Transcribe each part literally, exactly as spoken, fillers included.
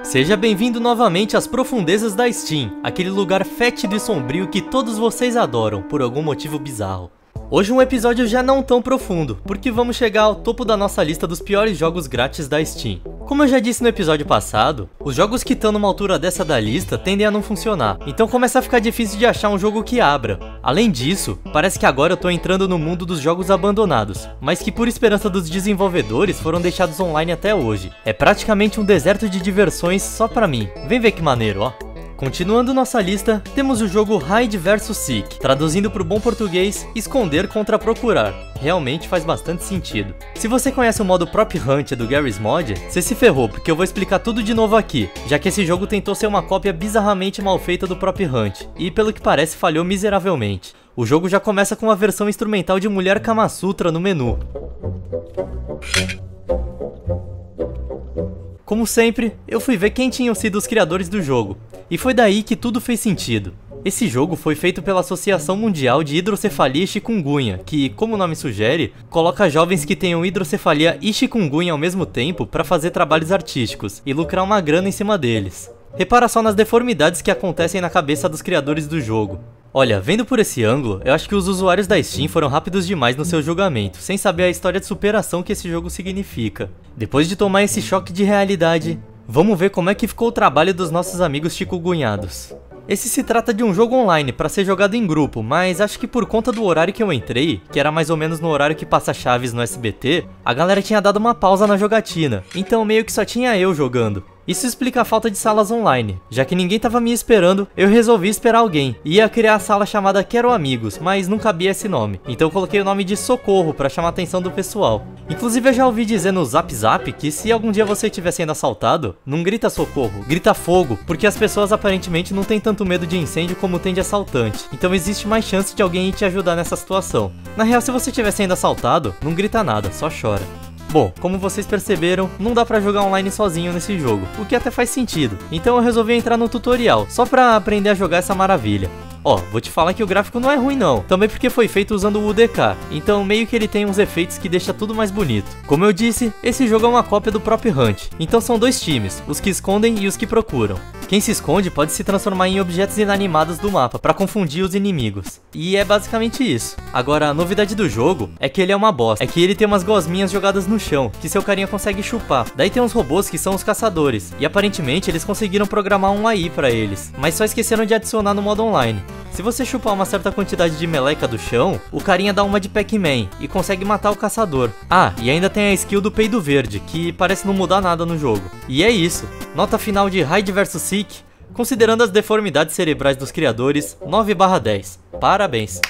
Seja bem-vindo novamente às profundezas da Steam, aquele lugar fétido e sombrio que todos vocês adoram, por algum motivo bizarro. Hoje um episódio já não tão profundo, porque vamos chegar ao topo da nossa lista dos piores jogos grátis da Steam. Como eu já disse no episódio passado, os jogos que estão numa altura dessa da lista tendem a não funcionar, então começa a ficar difícil de achar um jogo que abra. Além disso, parece que agora eu tô entrando no mundo dos jogos abandonados, mas que por esperança dos desenvolvedores foram deixados online até hoje. É praticamente um deserto de diversões só pra mim. Vem ver que maneiro, ó. Continuando nossa lista, temos o jogo Hide versus Seek, traduzindo para o bom português, esconder contra procurar. Realmente faz bastante sentido. Se você conhece o modo Prop Hunt do Garry's Mod, você se ferrou, porque eu vou explicar tudo de novo aqui, já que esse jogo tentou ser uma cópia bizarramente mal feita do Prop Hunt, e pelo que parece falhou miseravelmente. O jogo já começa com uma versão instrumental de Mulher Kama Sutra no menu. Como sempre, eu fui ver quem tinham sido os criadores do jogo, e foi daí que tudo fez sentido. Esse jogo foi feito pela Associação Mundial de Hidrocefalia e Chikungunya, que, como o nome sugere, coloca jovens que tenham hidrocefalia e chikungunya ao mesmo tempo para fazer trabalhos artísticos e lucrar uma grana em cima deles. Repara só nas deformidades que acontecem na cabeça dos criadores do jogo. Olha, vendo por esse ângulo, eu acho que os usuários da Steam foram rápidos demais no seu julgamento, sem saber a história de superação que esse jogo significa. Depois de tomar esse choque de realidade, vamos ver como é que ficou o trabalho dos nossos amigos chikungunhados. Esse se trata de um jogo online para ser jogado em grupo, mas acho que por conta do horário que eu entrei, que era mais ou menos no horário que passa Chaves no S B T, a galera tinha dado uma pausa na jogatina, então meio que só tinha eu jogando. Isso explica a falta de salas online, já que ninguém tava me esperando, eu resolvi esperar alguém. Ia criar a sala chamada Quero Amigos, mas não cabia esse nome, então eu coloquei o nome de Socorro pra chamar a atenção do pessoal. Inclusive eu já ouvi dizer no Zap Zap que se algum dia você estiver sendo assaltado, não grita socorro, grita fogo, porque as pessoas aparentemente não têm tanto medo de incêndio como tem de assaltante, então existe mais chance de alguém ir te ajudar nessa situação. Na real, se você estiver sendo assaltado, não grita nada, só chora. Bom, como vocês perceberam, não dá pra jogar online sozinho nesse jogo, o que até faz sentido. Então eu resolvi entrar no tutorial, só pra aprender a jogar essa maravilha. Ó, vou te falar que o gráfico não é ruim não, também porque foi feito usando o U D K, então meio que ele tem uns efeitos que deixa tudo mais bonito. Como eu disse, esse jogo é uma cópia do Prop Hunt, então são dois times, os que escondem e os que procuram. Quem se esconde pode se transformar em objetos inanimados do mapa para confundir os inimigos. E é basicamente isso. Agora, a novidade do jogo é que ele é uma bosta. É que ele tem umas gosminhas jogadas no chão, que seu carinha consegue chupar. Daí tem uns robôs que são os caçadores. E aparentemente eles conseguiram programar um A I para eles, mas só esqueceram de adicionar no modo online. Se você chupar uma certa quantidade de meleca do chão, o carinha dá uma de Pac-Man e consegue matar o caçador. Ah, e ainda tem a skill do peido verde, que parece não mudar nada no jogo. E é isso. Nota final de Hide versus Seek, considerando as deformidades cerebrais dos criadores, nove barra dez. Parabéns!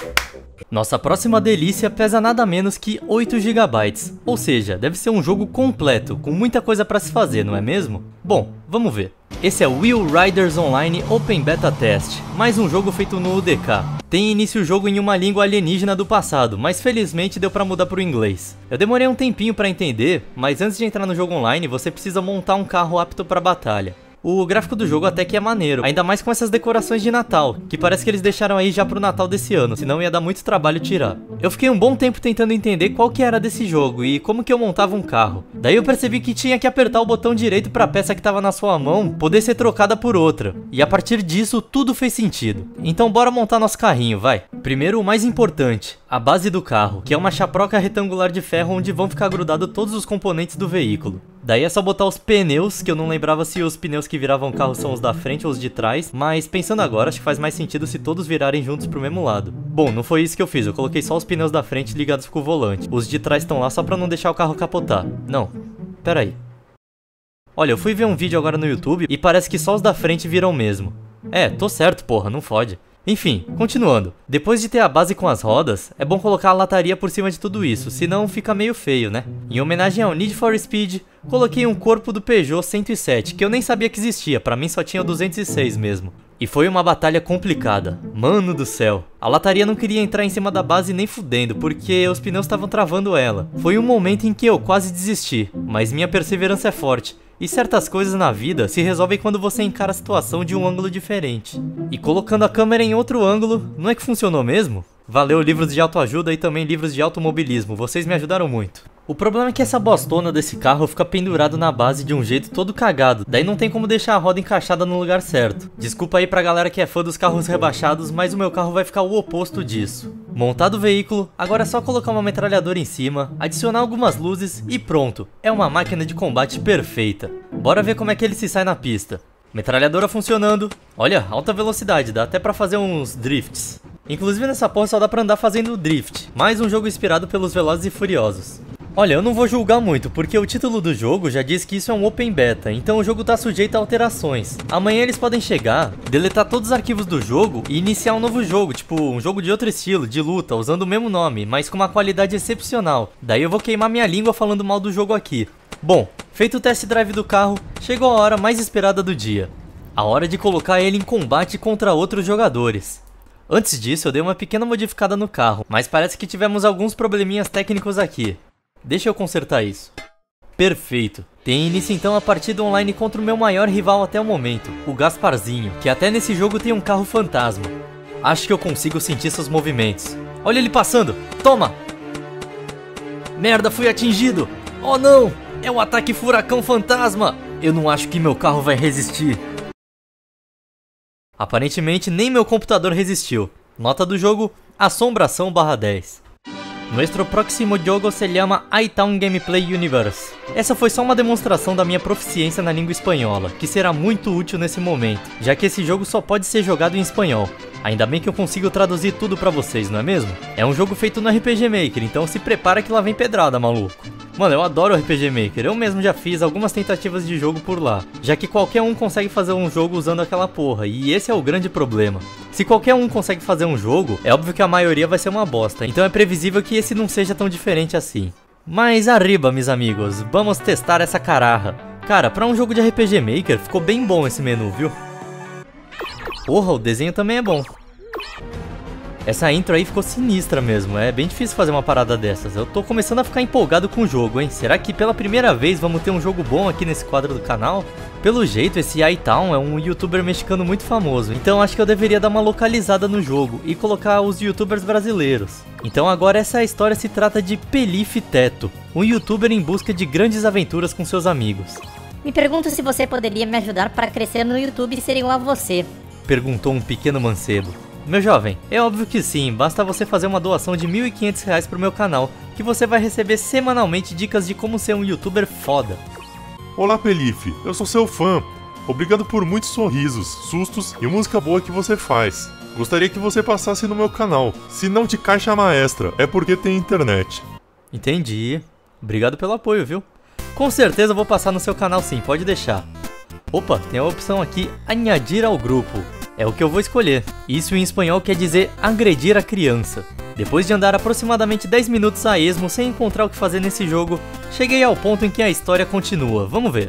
Nossa próxima delícia pesa nada menos que oito gigabytes, ou seja, deve ser um jogo completo, com muita coisa pra se fazer, não é mesmo? Bom, vamos ver. Esse é Wheel Riders Online Open Beta Test, mais um jogo feito no U D K. Tem início o jogo em uma língua alienígena do passado, mas felizmente deu pra mudar pro inglês. Eu demorei um tempinho pra entender, mas antes de entrar no jogo online você precisa montar um carro apto pra batalha. O gráfico do jogo até que é maneiro, ainda mais com essas decorações de Natal, que parece que eles deixaram aí já pro Natal desse ano, senão ia dar muito trabalho tirar. Eu fiquei um bom tempo tentando entender qual que era desse jogo e como que eu montava um carro. Daí eu percebi que tinha que apertar o botão direito pra peça que tava na sua mão poder ser trocada por outra. E a partir disso, tudo fez sentido. Então bora montar nosso carrinho, vai. Primeiro o mais importante, a base do carro, que é uma chaproca retangular de ferro onde vão ficar grudados todos os componentes do veículo. Daí é só botar os pneus, que eu não lembrava se os pneus que viravam o carro são os da frente ou os de trás, mas pensando agora, acho que faz mais sentido se todos virarem juntos pro mesmo lado. Bom, não foi isso que eu fiz, eu coloquei só os pneus da frente ligados com o volante. Os de trás estão lá só pra não deixar o carro capotar. Não, pera aí. Olha, eu fui ver um vídeo agora no YouTube e parece que só os da frente viram mesmo. É, tô certo, porra, não fode. Enfim, continuando. Depois de ter a base com as rodas, é bom colocar a lataria por cima de tudo isso, senão fica meio feio, né? Em homenagem ao Need for Speed, coloquei um corpo do Peugeot cento e sete, que eu nem sabia que existia, pra mim só tinha o duzentos e seis mesmo. E foi uma batalha complicada, mano do céu. A lataria não queria entrar em cima da base nem fudendo, porque os pneus estavam travando ela. Foi um momento em que eu quase desisti, mas minha perseverança é forte. E certas coisas na vida se resolvem quando você encara a situação de um ângulo diferente. E colocando a câmera em outro ângulo, não é que funcionou mesmo? Valeu livros de autoajuda e também livros de automobilismo, vocês me ajudaram muito. O problema é que essa bostona desse carro fica pendurado na base de um jeito todo cagado, daí não tem como deixar a roda encaixada no lugar certo. Desculpa aí pra galera que é fã dos carros rebaixados, mas o meu carro vai ficar o oposto disso. Montado o veículo, agora é só colocar uma metralhadora em cima, adicionar algumas luzes e pronto, é uma máquina de combate perfeita. Bora ver como é que ele se sai na pista. Metralhadora funcionando, olha, alta velocidade, dá até pra fazer uns drifts. Inclusive nessa porra só dá pra andar fazendo drift, mais um jogo inspirado pelos Velozes e Furiosos. Olha, eu não vou julgar muito, porque o título do jogo já diz que isso é um Open Beta, então o jogo tá sujeito a alterações. Amanhã eles podem chegar, deletar todos os arquivos do jogo e iniciar um novo jogo, tipo um jogo de outro estilo, de luta, usando o mesmo nome, mas com uma qualidade excepcional. Daí eu vou queimar minha língua falando mal do jogo aqui. Bom, feito o test drive do carro, chegou a hora mais esperada do dia. A hora de colocar ele em combate contra outros jogadores. Antes disso eu dei uma pequena modificada no carro, mas parece que tivemos alguns probleminhas técnicos aqui. Deixa eu consertar isso. Perfeito. Tem início então a partida online contra o meu maior rival até o momento, o Gasparzinho, que até nesse jogo tem um carro fantasma. Acho que eu consigo sentir seus movimentos. Olha ele passando! Toma! Merda, fui atingido! Oh não! É o ataque furacão fantasma! Eu não acho que meu carro vai resistir. Aparentemente nem meu computador resistiu. Nota do jogo, assombração barra dez. Nuestro próximo jogo se chama iTown Gameplay Universe. Essa foi só uma demonstração da minha proficiência na língua espanhola, que será muito útil nesse momento, já que esse jogo só pode ser jogado em espanhol. Ainda bem que eu consigo traduzir tudo pra vocês, não é mesmo? É um jogo feito no R P G Maker, então se prepara que lá vem pedrada, maluco. Mano, eu adoro o R P G Maker, eu mesmo já fiz algumas tentativas de jogo por lá, já que qualquer um consegue fazer um jogo usando aquela porra, e esse é o grande problema. Se qualquer um consegue fazer um jogo, é óbvio que a maioria vai ser uma bosta, então é previsível que esse não seja tão diferente assim. Mas arriba, meus amigos, vamos testar essa caraja. Cara, pra um jogo de R P G Maker, ficou bem bom esse menu, viu? Porra, o desenho também é bom. Essa intro aí ficou sinistra mesmo, é bem difícil fazer uma parada dessas. Eu tô começando a ficar empolgado com o jogo, hein? Será que pela primeira vez vamos ter um jogo bom aqui nesse quadro do canal? Pelo jeito, esse iTown é um youtuber mexicano muito famoso, então acho que eu deveria dar uma localizada no jogo e colocar os youtubers brasileiros. Então agora essa história se trata de Pelife Teto, um youtuber em busca de grandes aventuras com seus amigos. Me pergunto se você poderia me ajudar para crescer no YouTube e ser igual a você. Perguntou um pequeno mancebo. Meu jovem, é óbvio que sim, basta você fazer uma doação de mil e quinhentos reais pro meu canal, que você vai receber semanalmente dicas de como ser um youtuber foda. Olá Pelife, eu sou seu fã. Obrigado por muitos sorrisos, sustos e música boa que você faz. Gostaria que você passasse no meu canal. Se não de caixa maestra, é porque tem internet. Entendi. Obrigado pelo apoio, viu? Com certeza eu vou passar no seu canal sim, pode deixar. Opa, tem a opção aqui, añadir ao grupo. É o que eu vou escolher. Isso em espanhol quer dizer agredir a criança. Depois de andar aproximadamente dez minutos a esmo sem encontrar o que fazer nesse jogo, cheguei ao ponto em que a história continua. Vamos ver.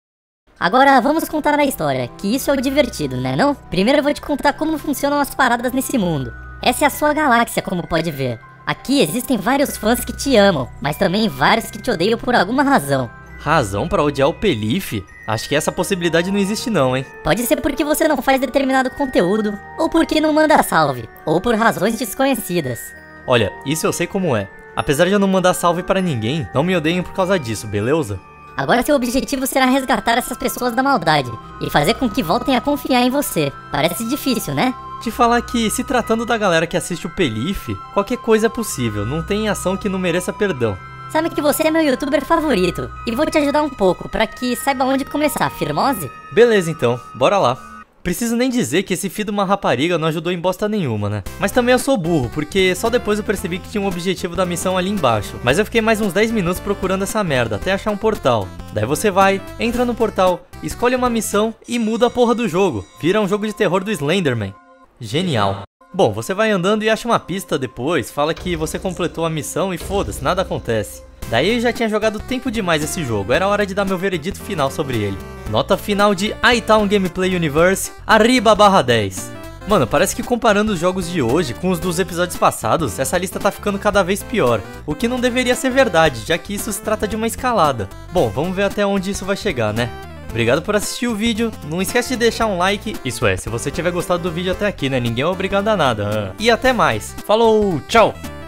Agora vamos contar a história, que isso é o divertido, né não? Primeiro eu vou te contar como funcionam as paradas nesse mundo. Essa é a sua galáxia, como pode ver. Aqui existem vários fãs que te amam, mas também vários que te odeiam por alguma razão. Razão pra odiar o Pelife? Acho que essa possibilidade não existe não, hein? Pode ser porque você não faz determinado conteúdo, ou porque não manda salve, ou por razões desconhecidas. Olha, isso eu sei como é. Apesar de eu não mandar salve pra ninguém, não me odeiem por causa disso, beleza? Agora seu objetivo será resgatar essas pessoas da maldade, e fazer com que voltem a confiar em você. Parece difícil, né? Te falar que, se tratando da galera que assiste o Pelife, qualquer coisa é possível, não tem ação que não mereça perdão. Sabe que você é meu youtuber favorito, e vou te ajudar um pouco, pra que saiba onde começar, firmose? Beleza então, bora lá. Preciso nem dizer que esse filho de uma rapariga não ajudou em bosta nenhuma, né? Mas também eu sou burro, porque só depois eu percebi que tinha um objetivo da missão ali embaixo. Mas eu fiquei mais uns dez minutos procurando essa merda, até achar um portal. Daí você vai, entra no portal, escolhe uma missão e muda a porra do jogo. Vira um jogo de terror do Slenderman. Genial. Bom, você vai andando e acha uma pista depois, fala que você completou a missão e foda-se, nada acontece. Daí eu já tinha jogado tempo demais esse jogo, era hora de dar meu veredito final sobre ele. Nota final de iTown Gameplay Universe, arriba barra dez. Mano, parece que comparando os jogos de hoje com os dos episódios passados, essa lista tá ficando cada vez pior. O que não deveria ser verdade, já que isso se trata de uma escalada. Bom, vamos ver até onde isso vai chegar, né? Obrigado por assistir o vídeo, não esquece de deixar um like, isso é, se você tiver gostado do vídeo até aqui, né? Ninguém é obrigado a nada. E até mais, falou, tchau!